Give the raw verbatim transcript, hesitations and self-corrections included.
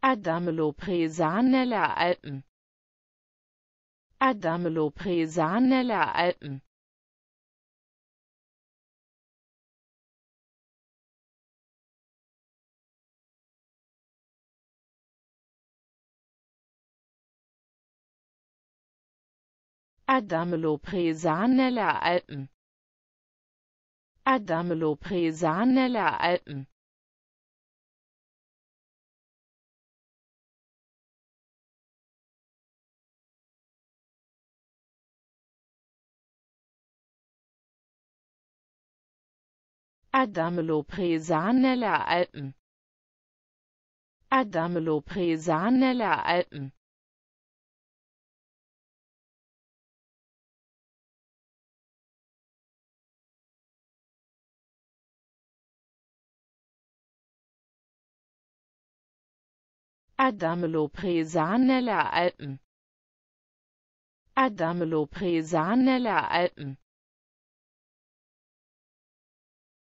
Adamello-Presanella Alpen. Adamello-Presanella Alpen. Adamello-Presanella Alpen. Adamello-Presanella Alpen. Adamello-Presanella Alpen. Adamello-Presanella Alpen. Adamello-Presanella Alpen. Adamello-Presanella Alpen.